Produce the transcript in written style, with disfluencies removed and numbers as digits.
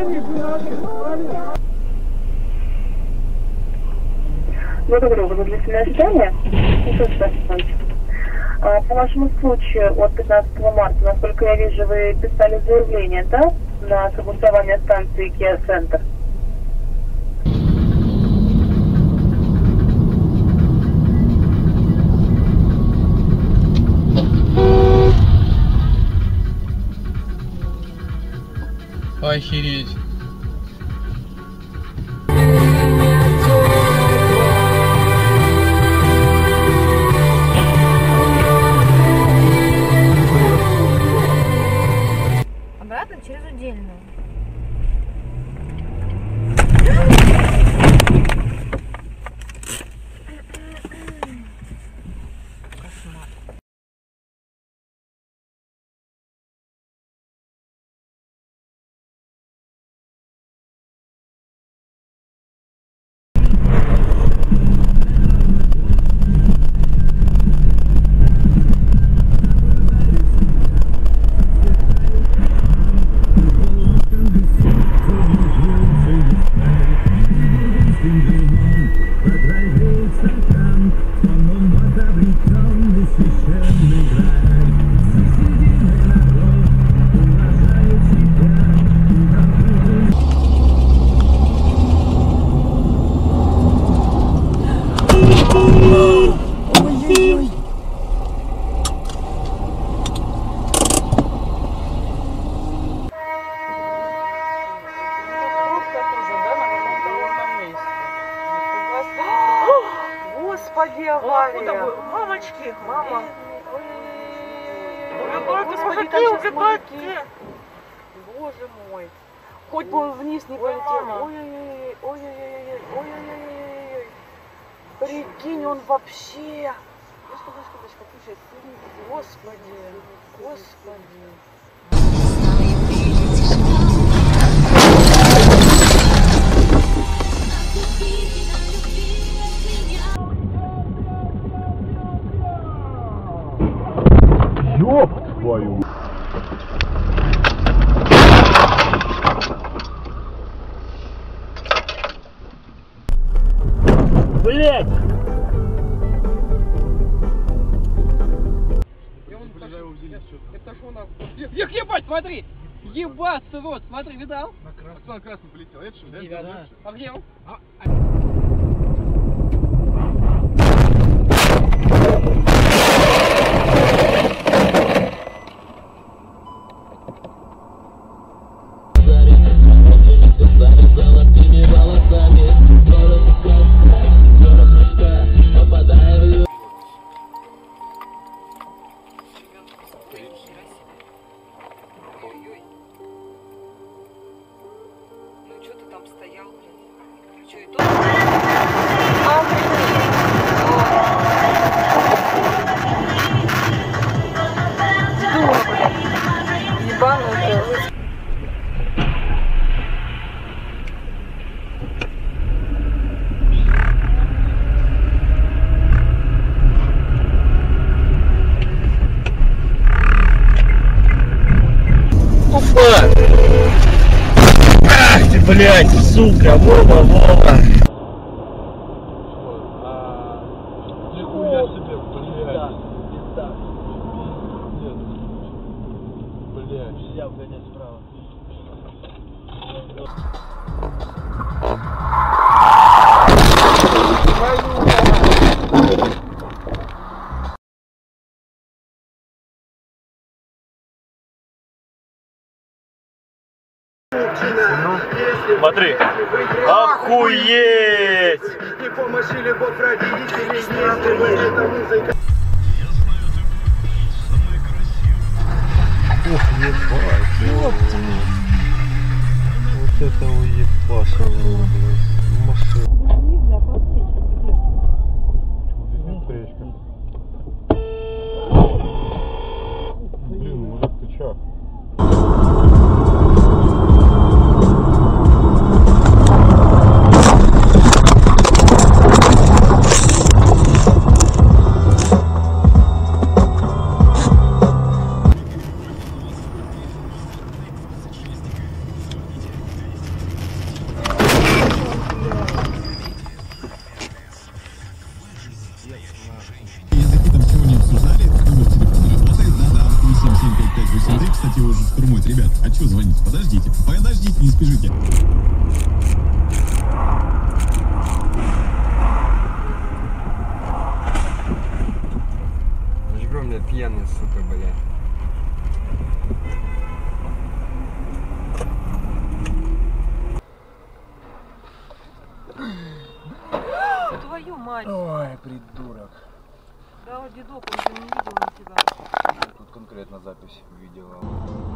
Благодарю за длительное ожидание. По вашему случаю от 15 марта, насколько я вижу, вы писали заявление, да, на согласование станции Kia Center? Охереть. Обратно через Удельную. Господи, авария! Мамочки! Мама! Господи, там сейчас мужики! Боже мой! Хоть бы он вниз не полетел. Ой-ой-ой, ой-ой-ой, ой-ой-ой. Прикинь, он вообще... Господи, Господи. Ёб твою! Блять! Это что у нас? Эх, ебать, смотри! Ебаться, вот, смотри, видал? На красный полетел. Это что, да? Да. А где он? Ну что ты там стоял, блядь? Что, и тут? Ах ты, блядь, сука, Вова. Нихуя себе, блядь. Блядь. Нельзя угонять справа. Смотри, охуеть! Не помощи любовь родителей, если бы эта музыка. Ух, ебать, вот это уебаша было, блядь, машина. Встречка. Блин, мужик, ты чё? кстати, уже штурмует. Ребят, а что звонить? Подождите, не спешите. Жгем, бля, пьяный, сука, бля. Твою мать. Ой, придурок. Да, вот дедок, он же не видел на тебя. Тут конкретно запись видела.